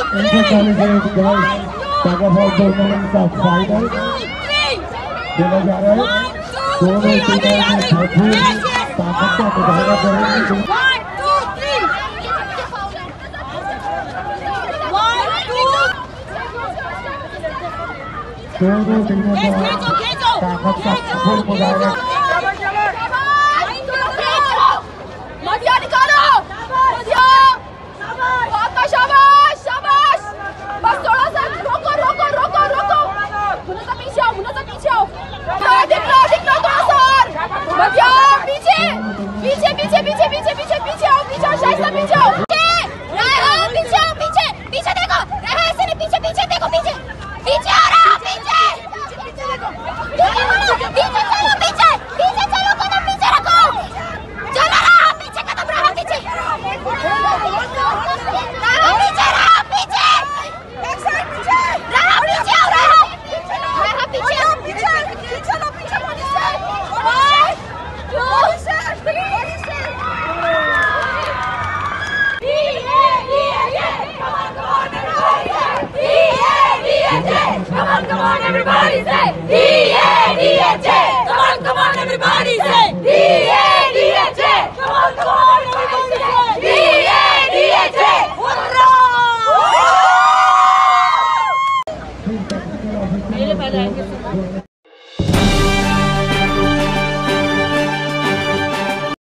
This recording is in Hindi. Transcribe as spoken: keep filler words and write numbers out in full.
इंटरकॉलेजिएट गर्ल्स टैगोर टूर्नामेंट का फाइनल खेला जा रहा है। दोनों टीमों में भरपूर ताकत का मुजाहरा करेंगे। दोनों टीमों का ताकत का फुल मुजाहरा। पीछे पीछे पीछे पीछे पीछे पीछे आओ पीछे आओ शायद पीछे आओ पीछे आओ पीछे पीछे देखो ऐसे नहीं पीछे पीछे देखो पीछे पीछे आ रहा है पीछे पीछे चलो पीछे पीछे चलो कदम पीछे रखो चलो रहा पीछे कदम रहा पीछे रहा पीछे रहा पीछे एक साइड पीछे रहा पीछे आओ रहा रहा पीछे पीछे पीछे लो पीछे पुलिस से Come on, come on, everybody say D A D H A. Come on, come on, everybody say D A D H A. Come on, come on, everybody say D A D H A. Hurrah! मेरे पहले आएंगे